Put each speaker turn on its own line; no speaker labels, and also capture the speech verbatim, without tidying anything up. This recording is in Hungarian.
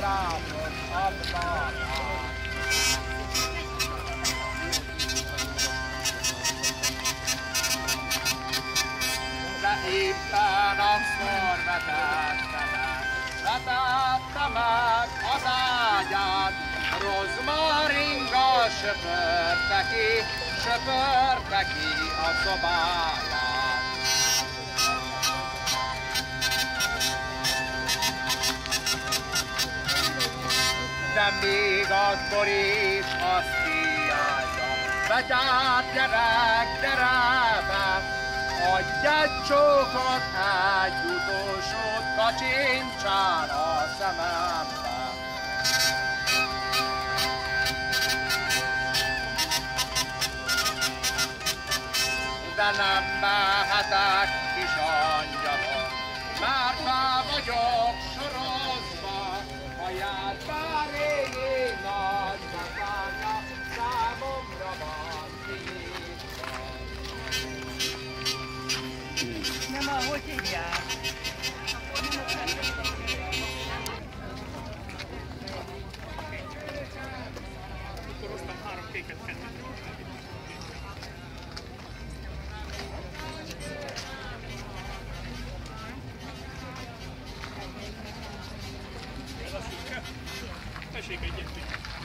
virágos adnak. De éppen akkor vetette meg, vetette meg az ágyát, rozmaringgal söpörte ki, söpörte ki a szobáját. De még akkor is azt kiáltja, betyárt gyerek, gyere, adj egy csókot, egy utolsót, kacsincsál a szemembe. De nem mehetek, kis angyalom, mert már vagyok sorozva, a jár bár régi nagy befánya, számomra van kinyitva.
Nem, ahogy hívják?
Akkor hoztam három kéket kettőt. Ez a szürke? Tessék egyet.